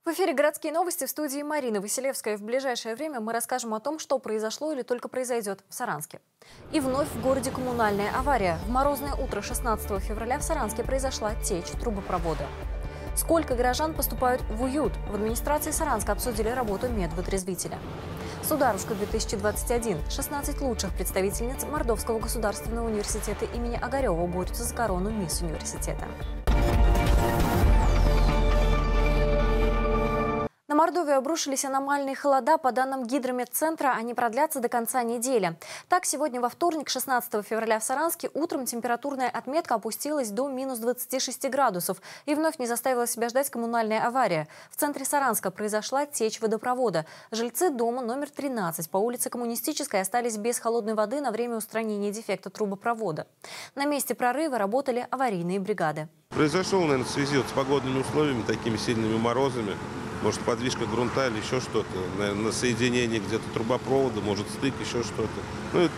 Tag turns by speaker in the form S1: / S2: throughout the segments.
S1: В эфире «Городские новости», в студии Марина Василевская. В ближайшее время мы расскажем о том, что произошло или только произойдет в Саранске. И вновь в городе коммунальная авария. В морозное утро 16 февраля в Саранске произошла течь трубопровода. Сколько горожан поступают в уют? В администрации Саранска обсудили работу медвотрезвителя. Сударушка-2021. 16 лучших представительниц Мордовского государственного университета имени Огарева борются за корону мисс университета. На Мордовию обрушились аномальные холода. По данным Гидрометцентра, они продлятся до конца недели. Так, сегодня во вторник, 16 февраля в Саранске, утром температурная отметка опустилась до минус 26 градусов. И вновь не заставила себя ждать коммунальная авария. В центре Саранска произошла течь водопровода. Жильцы дома номер 13 по улице Коммунистической остались без холодной воды на время устранения дефекта трубопровода. На месте прорыва работали аварийные бригады.
S2: Произошел, наверное, в связи с погодными условиями, такими сильными морозами. Может, подвижка грунта или еще что-то. Наверное, на соединении где-то трубопровода, может, стык, еще что-то. Ну, это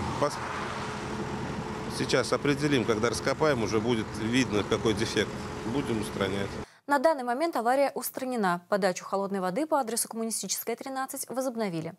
S2: сейчас определим, когда раскопаем, уже будет видно, какой дефект. Будем устранять.
S1: На данный момент авария устранена. Подачу холодной воды по адресу Коммунистическая, 13 возобновили.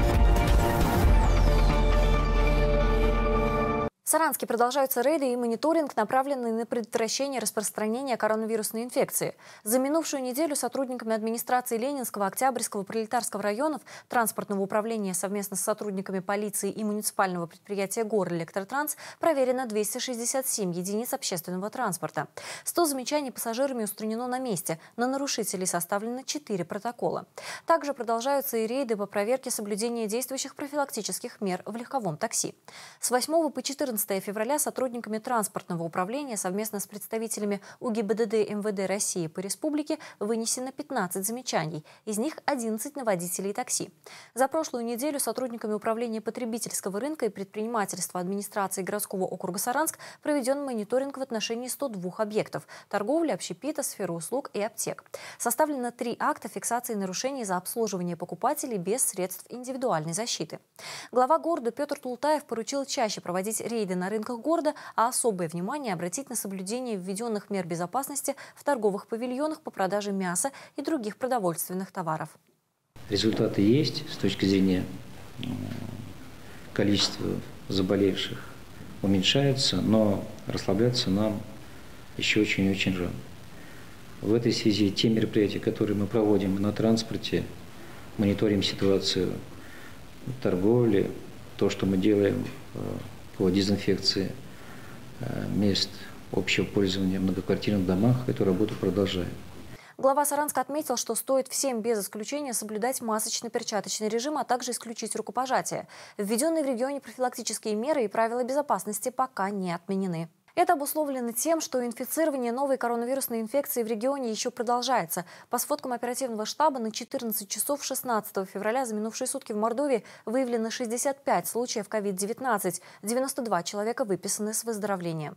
S1: В Саранске продолжаются рейды и мониторинг, направленный на предотвращение распространения коронавирусной инфекции. За минувшую неделю сотрудниками администрации Ленинского, Октябрьского, Пролетарского районов, транспортного управления совместно с сотрудниками полиции и муниципального предприятия «Горэлектротранс» проверено 267 единиц общественного транспорта. 100 замечаний пассажирами устранено на месте. На нарушителей составлено 4 протокола. Также продолжаются и рейды по проверке соблюдения действующих профилактических мер в легковом такси. С 8 по 14 февраля сотрудниками транспортного управления совместно с представителями УГИБДД МВД России по республике вынесено 15 замечаний, из них 11 на водителей такси. За прошлую неделю сотрудниками управления потребительского рынка и предпринимательства администрации городского округа Саранск проведен мониторинг в отношении 102 объектов – торговли, общепита, сферы услуг и аптек. Составлено 3 акта фиксации нарушений за обслуживание покупателей без средств индивидуальной защиты. Глава города Петр Тултаев поручил чаще проводить рейды на рынках города, а особое внимание обратить на соблюдение введенных мер безопасности в торговых павильонах по продаже мяса и других продовольственных товаров.
S3: Результаты есть с точки зрения количества заболевших уменьшается, но расслабляться нам еще очень-очень рано. В этой связи те мероприятия, которые мы проводим на транспорте, мониторим ситуацию в торговле, то, что мы делаем по дезинфекции мест общего пользования в многоквартирных домах, эту работу продолжаем.
S1: Глава Саранска отметил, что стоит всем без исключения соблюдать масочно-перчаточный режим, а также исключить рукопожатие. Введенные в регионе профилактические меры и правила безопасности пока не отменены. Это обусловлено тем, что инфицирование новой коронавирусной инфекцией в регионе еще продолжается. По сводкам оперативного штаба, на 14 часов 16 февраля за минувшие сутки в Мордовии выявлено 65 случаев COVID-19. 92 человека выписаны с выздоровлением.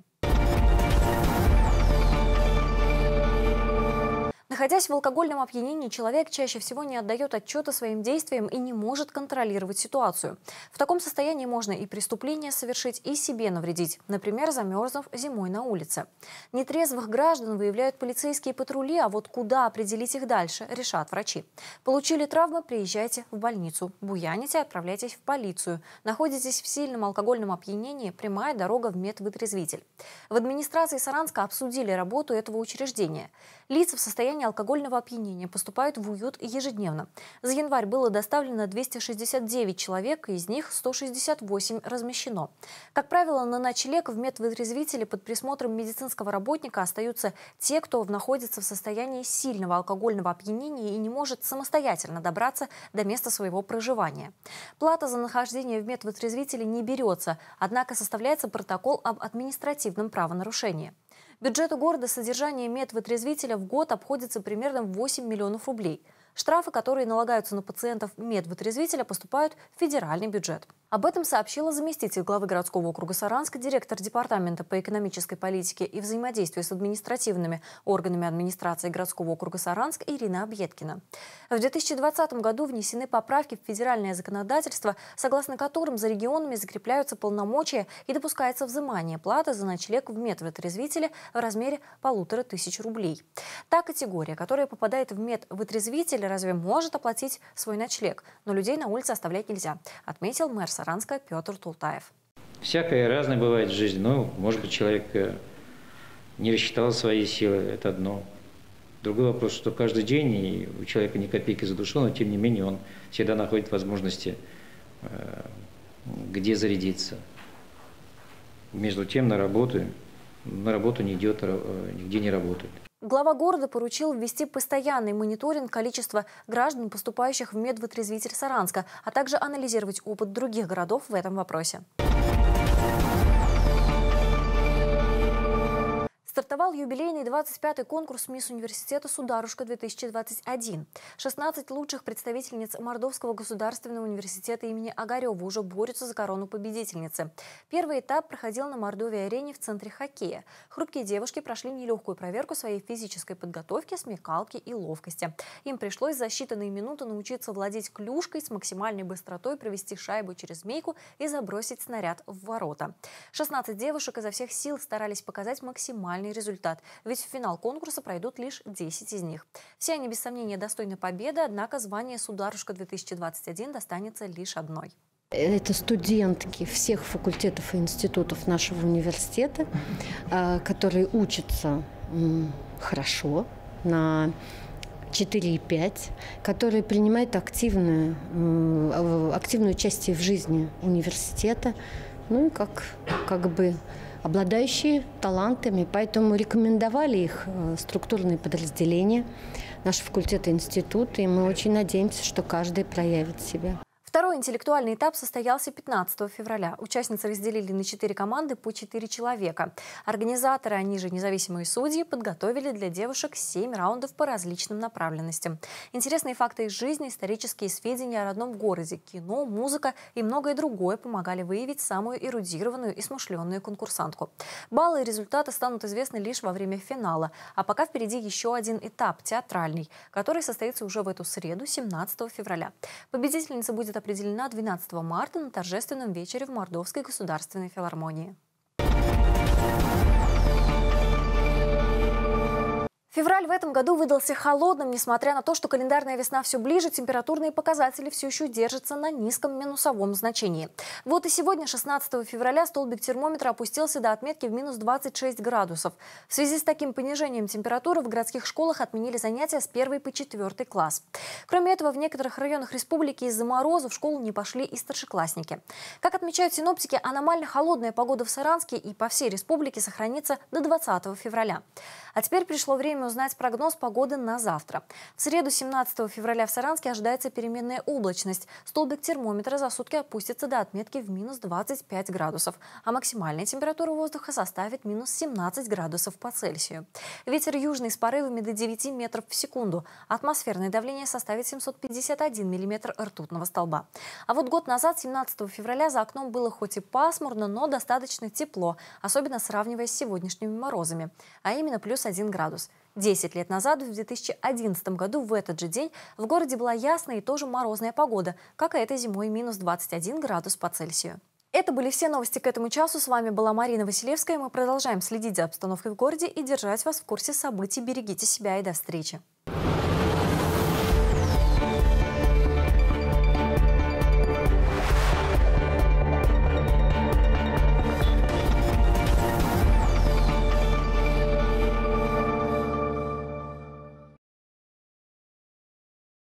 S1: Находясь в алкогольном опьянении, человек чаще всего не отдает отчета своим действиям и не может контролировать ситуацию. В таком состоянии можно и преступление совершить, и себе навредить, например, замерзнув зимой на улице. Нетрезвых граждан выявляют полицейские патрули, а вот куда определить их дальше, решат врачи. Получили травмы – приезжайте в больницу. Буяните – отправляйтесь в полицию. Находитесь в сильном алкогольном опьянении – прямая дорога в медвотрезвитель. В администрации Саранска обсудили работу этого учреждения. Лица в состоянии алкогольного опьянения поступают в уют ежедневно. За январь было доставлено 269 человек, из них 168 размещено. Как правило, на ночлег в медвотрезвителе под присмотром медицинского работника остаются те, кто находится в состоянии сильного алкогольного опьянения и не может самостоятельно добраться до места своего проживания. Плата за нахождение в медвотрезвителе не берется, однако составляется протокол об административном правонарушении. Бюджету города содержание медвотрезвителя в год обходится примерно в 8 миллионов рублей. Штрафы, которые налагаются на пациентов медвотрезвителя, поступают в федеральный бюджет. Об этом сообщила заместитель главы городского округа Саранск, директор департамента по экономической политике и взаимодействию с административными органами администрации городского округа Саранск Ирина Объедкина. В 2020 году внесены поправки в федеральное законодательство, согласно которым за регионами закрепляются полномочия и допускается взимание платы за ночлег в медвытрезвителе в размере 1500 рублей. Та категория, которая попадает в медвытрезвитель, разве может оплатить свой ночлег? Но людей на улице оставлять нельзя, отметил мэр Саранска Петр Тултаев.
S3: Всякое разное бывает в жизни. Ну, может быть, человек не рассчитал свои силы, это одно. Другой вопрос, что каждый день и у человека ни копейки за душу, но тем не менее он всегда находит возможности, где зарядиться. Между тем на работу не идет, нигде не работает.
S1: Глава города поручил ввести постоянный мониторинг количества граждан, поступающих в медвытрезвитель Саранска, а также анализировать опыт других городов в этом вопросе. Стартовал юбилейный 25-й конкурс «Мисс Университета Сударушка-2021». 16 лучших представительниц Мордовского государственного университета имени Огарева уже борются за корону победительницы. Первый этап проходил на Мордовии-арене в центре хоккея. Хрупкие девушки прошли нелегкую проверку своей физической подготовки, смекалки и ловкости. Им пришлось за считанные минуты научиться владеть клюшкой, с максимальной быстротой провести шайбу через змейку и забросить снаряд в ворота. 16 девушек изо всех сил старались показать максимальный результат, ведь в финал конкурса пройдут лишь 10 из них. Все они без сомнения достойны победы, однако звание «Сударушка-2021» достанется лишь одной.
S4: Это студентки всех факультетов и институтов нашего университета, которые учатся хорошо, на 4,5, которые принимают активное участие в жизни университета, ну и как бы обладающие талантами, поэтому рекомендовали их структурные подразделения, наши факультеты и институты, и мы очень надеемся, что каждый проявит себя.
S1: Второй интеллектуальный этап состоялся 15 февраля. Участницы разделили на 4 команды по 4 человека. Организаторы, они же независимые судьи, подготовили для девушек 7 раундов по различным направленностям. Интересные факты из жизни, исторические сведения о родном городе, кино, музыка и многое другое помогали выявить самую эрудированную и смышленную конкурсантку. Баллы и результаты станут известны лишь во время финала. А пока впереди еще один этап – театральный, который состоится уже в эту среду, 17 февраля. Победительница будет определена 12 марта на торжественном вечере в Мордовской государственной филармонии. Февраль в этом году выдался холодным, несмотря на то, что календарная весна все ближе, температурные показатели все еще держатся на низком минусовом значении. Вот и сегодня, 16 февраля, столбик термометра опустился до отметки в минус 26 градусов. В связи с таким понижением температуры в городских школах отменили занятия с 1 по 4 класс. Кроме этого, в некоторых районах республики из-за мороза в школу не пошли и старшеклассники. Как отмечают синоптики, аномально холодная погода в Саранске и по всей республике сохранится до 20 февраля. А теперь пришло время узнать прогноз погоды на завтра. В среду, 17 февраля, в Саранске ожидается переменная облачность. Столбик термометра за сутки опустится до отметки в минус 25 градусов, а максимальная температура воздуха составит минус 17 градусов по Цельсию. Ветер южный с порывами до 9 метров в секунду. Атмосферное давление составит 751 миллиметр ртутного столба. А вот год назад, 17 февраля, за окном было хоть и пасмурно, но достаточно тепло, особенно сравнивая с сегодняшними морозами, а именно плюс 1 градус. 10 лет назад, в 2011 году, в этот же день, в городе была ясная и тоже морозная погода, как и этой зимой, минус 21 градус по Цельсию. Это были все новости к этому часу. С вами была Марина Василевская. Мы продолжаем следить за обстановкой в городе и держать вас в курсе событий. Берегите себя и до встречи.